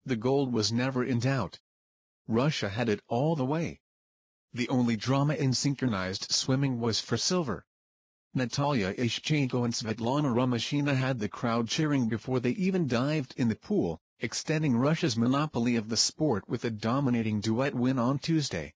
The gold was never in doubt. Russia had it all the way. The only drama in synchronized swimming was for silver. Natalia Ishchenko and Svetlana Romashina had the crowd cheering before they even dived in the pool, extending Russia's monopoly of the sport with a dominating duet win on Tuesday.